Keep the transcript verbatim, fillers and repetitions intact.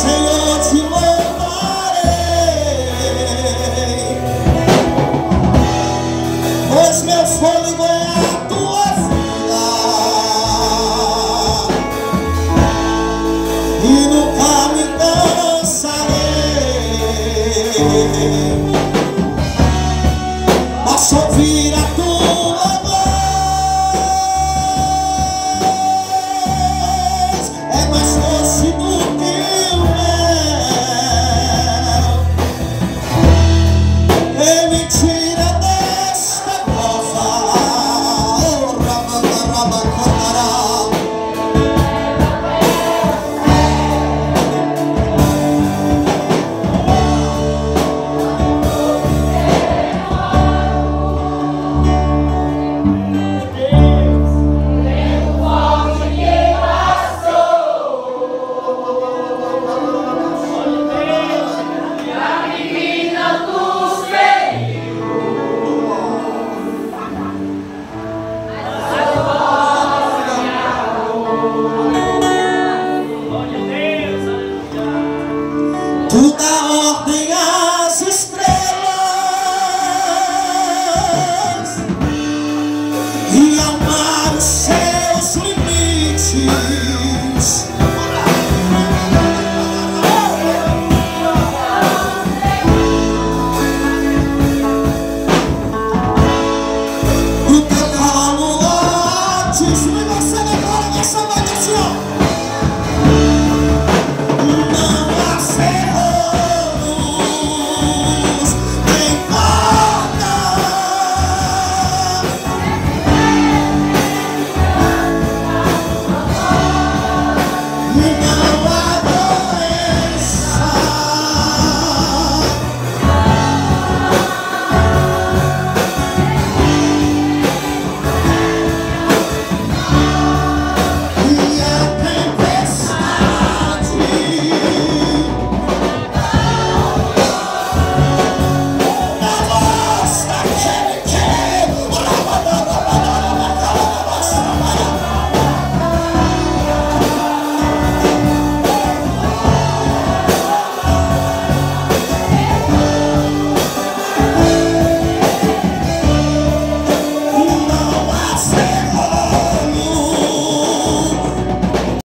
Senhor, te louvarei, pois meu fôlego é a tua vida, e nunca me cansarei. Posso ouvir a tua voz, é mais doce do que o mel, e me tira desta cova. Oh, rabanda, rabacandará. Tu dá ordem às estrelas e ao mar os seus limites. O teu colo altíssimo, e você declara nessa noite assim, ó.